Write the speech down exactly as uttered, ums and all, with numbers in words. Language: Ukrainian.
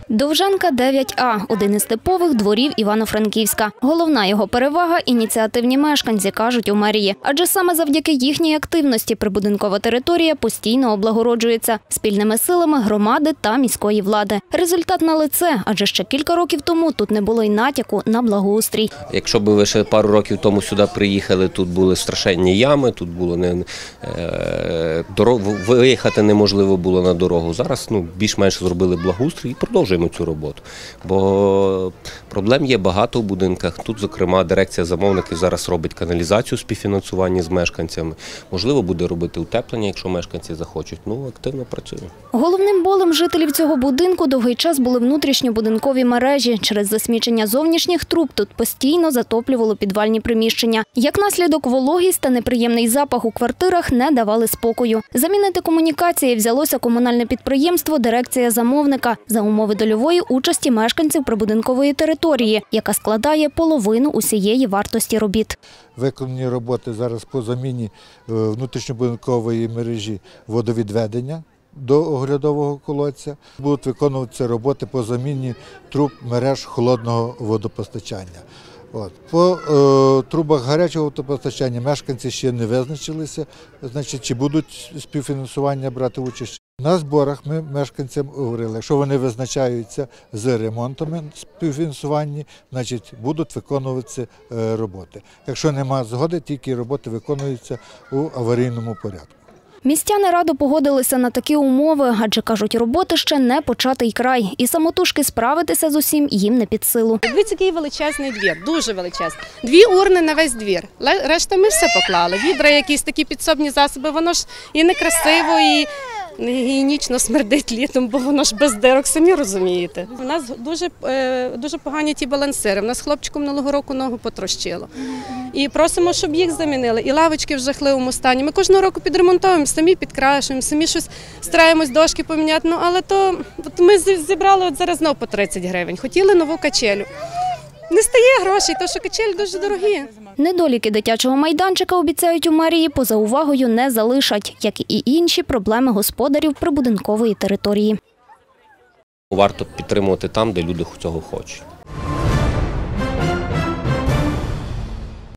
Довженка дев'ять А – один із типових дворів Івано-Франківська. Головна його перевага – ініціативні мешканці, кажуть у мерії. Адже саме завдяки їхній активності прибудинкова територія постійно облагороджується спільними силами громади та міської влади. Результат налице, адже ще кілька років тому тут не було й натяку на благоустрій. Якщо б ви ще пару років тому сюди приїхали, тут були страшенні ями, тут було не, е, дорог, виїхати неможливо було на дорогу. Зараз ну, більш-менш зробили благоустрій і продовжуємо цю роботу. Бо проблем є багато в будинках. Тут, зокрема, дирекція замовників зараз робить каналізацію співфінансування з мешканцями. Можливо, буде робити утеплення, якщо мешканці захочуть. Ну, активно працюємо. Головним болем жителів цього будинку довгий час були внутрішньобудинкові мережі. Через засмічення зовнішніх труб тут постійно затоплювало підвальні приміщення. Як наслідок, вологість та неприємний запах у квартирах не давали спокою. Замінити комунікації взялося комунальне підприємство «Дирекція замовника» за умови дольової участі мешканців прибудинкової території, яка складає половину усієї вартості робіт. Виконані роботи зараз по заміні внутрішньобудинкової мережі водовідведення до оглядового колодця. Будуть виконуватися роботи по заміні труб мереж холодного водопостачання. От. По е, трубах гарячого водопостачання мешканці ще не визначилися, значить, чи будуть співфінансування брати участь. На зборах ми мешканцям говорили, якщо вони визначаються з ремонтами співфінансування, значить будуть виконуватися е, роботи. Якщо немає згоди, тільки роботи виконуються у аварійному порядку. Містяни радо погодилися на такі умови, адже, кажуть, роботи ще не початий край. І самотужки справитися з усім їм не під силу. Дивіться, який величезний двір, дуже величезний. Дві урни на весь двір. Решта ми все поклали. Відра, якісь такі підсобні засоби, воно ж і некрасиво, і гігієнічно смердить літом, бо воно ж без дирок, самі розумієте. У нас дуже, дуже погані ті балансири. У нас хлопчиком минулого року ногу потрощило. І просимо, щоб їх замінили. І лавочки в жахливому стані. Ми кожного року підремонтуємо, самі підкрашуємо, самі щось стараємось дошки поміняти. Ну, але то от ми зібрали от зараз знову по тридцять гривень. Хотіли нову качелю. Не стає грошей, тому що качелі дуже дорогі. Недоліки дитячого майданчика, обіцяють у мерії, поза увагою не залишать, як і інші проблеми господарів прибудинкової території. Варто підтримувати там, де люди цього хочуть.